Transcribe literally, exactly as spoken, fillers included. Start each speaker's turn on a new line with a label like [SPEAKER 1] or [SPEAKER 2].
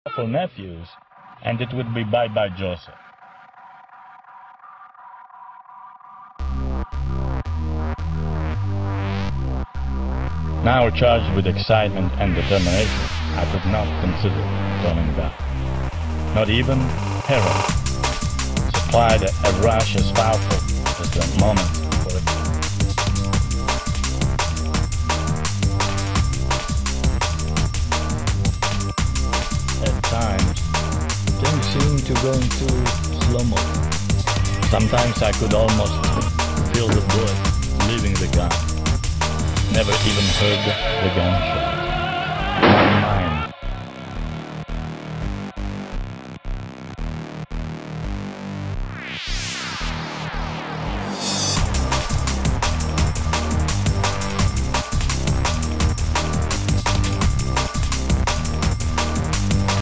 [SPEAKER 1] for nephews, and it would be bye-bye Joseph. Now charged with excitement and determination, I could not consider turning back. Not even Hera supplied a rush as powerful as the moment for it. At times, things seemed to go into slow-mo. Sometimes I could almost feel the bullet leaving the gun. Never even heard the gunshot.